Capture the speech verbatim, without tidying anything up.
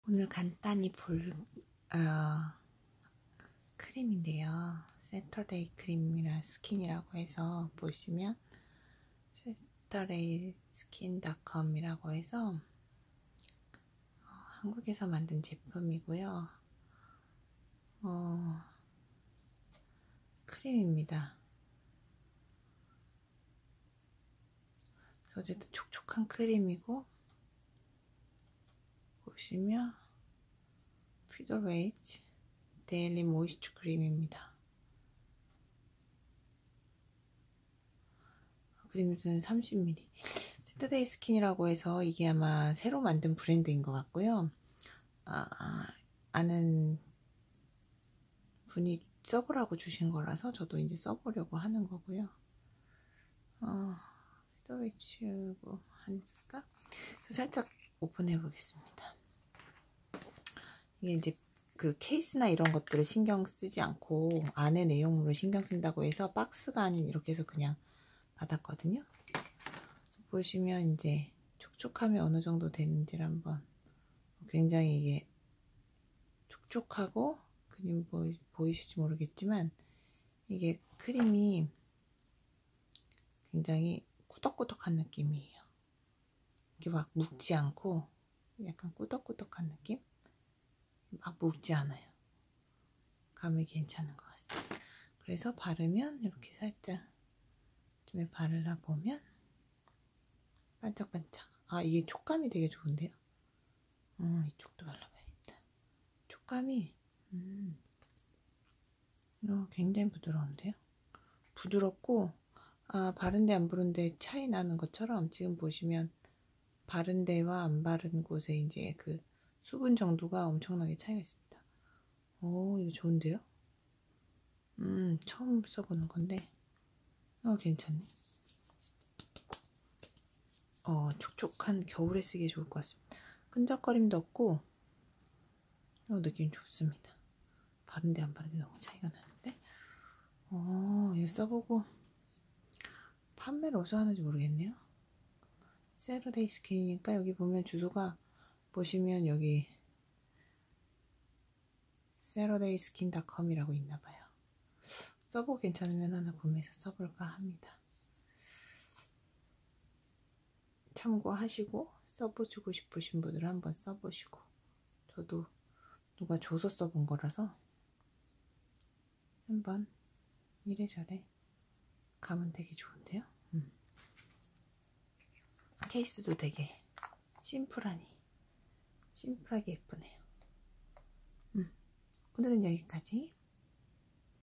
오늘 간단히 볼 어, 크림인데요. 세터데이 크림이라 스킨이라고 해서 보시면 세터데이 스킨 닷컴이라고 해서 어, 한국에서 만든 제품이고요. 어, 크림입니다. 어쨌든 촉촉한 크림이고, 보시면 피더웨이츠 데일리 모이스처 크림입니다. 크림수는 삼십 밀리리터. 세터데이 스킨이라고 해서 이게 아마 새로 만든 브랜드인 것 같고요. 아, 아는 분이 써보라고 주신 거라서 저도 이제 써보려고 하는 거고요. 어, 피더웨이츠고 하니까 살짝 오픈해 보겠습니다. 이게 이제 그 케이스나 이런 것들을 신경 쓰지 않고 안에 내용물을 신경 쓴다고 해서 박스가 아닌 이렇게 해서 그냥 받았거든요. 보시면 이제 촉촉함이 어느 정도 되는지를 한번, 굉장히 이게 촉촉하고, 크림 보이, 보이실지 모르겠지만 이게 크림이 굉장히 꾸덕꾸덕한 느낌이에요. 이게 막 묵지 않고 약간 꾸덕꾸덕한 느낌? 막 묵지 않아요. 감이 괜찮은 것 같습니다. 그래서 바르면 이렇게 살짝 좀 바르다 보면 반짝반짝. 아, 이게 촉감이 되게 좋은데요. 음, 이쪽도 발라봐야겠다. 촉감이 음, 어, 굉장히 부드러운데요. 부드럽고, 아, 바른데 안 바른데 차이 나는 것처럼 지금 보시면 바른 데와 안 바른 곳에 이제 그 수분 정도가 엄청나게 차이가 있습니다. 오, 이거 좋은데요? 음, 처음 써보는 건데, 어, 괜찮네. 어, 촉촉한 겨울에 쓰기 좋을 것 같습니다. 끈적거림도 없고, 어, 느낌 좋습니다. 바른데 안 바른데 너무 차이가 나는데, 어, 이거 써보고 판매를 어디서 하는지 모르겠네요. 세터데이 스킨이니까 여기 보면 주소가, 보시면 여기 세터데이 스킨 닷컴이라고 있나봐요. 써보고 괜찮으면 하나 구매해서 써볼까 합니다. 참고하시고 써보시고 싶으신 분들은 한번 써보시고, 저도 누가 줘서 써본 거라서 한번 이래저래 가면 되게 좋은데요. 음. 케이스도 되게 심플하니 심플하게 예쁘네요. 음. 오늘은 여기까지.